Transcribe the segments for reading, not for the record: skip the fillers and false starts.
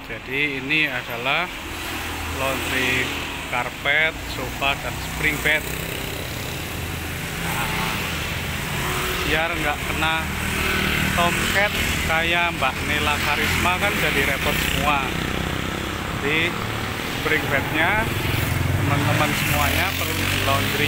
Jadi ini adalah laundry karpet, sofa, dan spring bed. Nah, biar nggak kena tomcat kayak Mbak Nela Karisma kan jadi repot semua. Jadi spring bednya teman-teman semuanya perlu di laundry.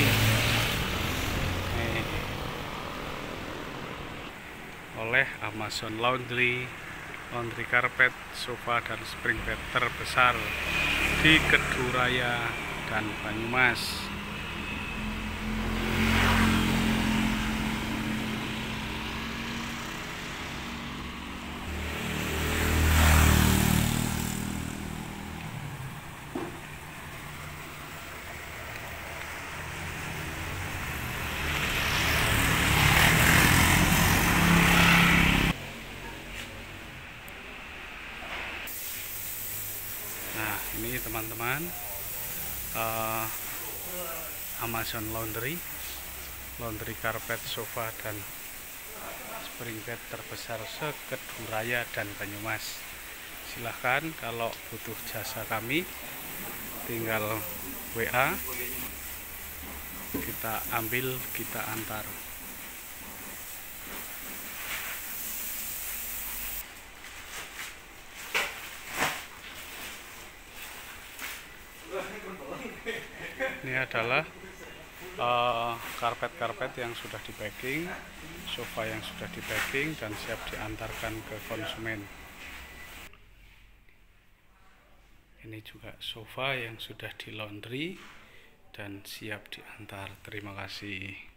Oleh Amazon Laundry, laundry karpet, sofa, dan spring bed terbesar di Keduraya dan Banyumas. Nah, ini teman-teman, Amazon Laundry, laundry karpet, sofa, dan spring bed terbesar se-Keduraya dan Banyumas. Silahkan kalau butuh jasa kami, tinggal WA, kita ambil, kita antar. Ini adalah karpet-karpet yang sudah di packing, sofa yang sudah di packing dan siap diantarkan ke konsumen. Ini juga sofa yang sudah di laundry dan siap diantar. Terima kasih.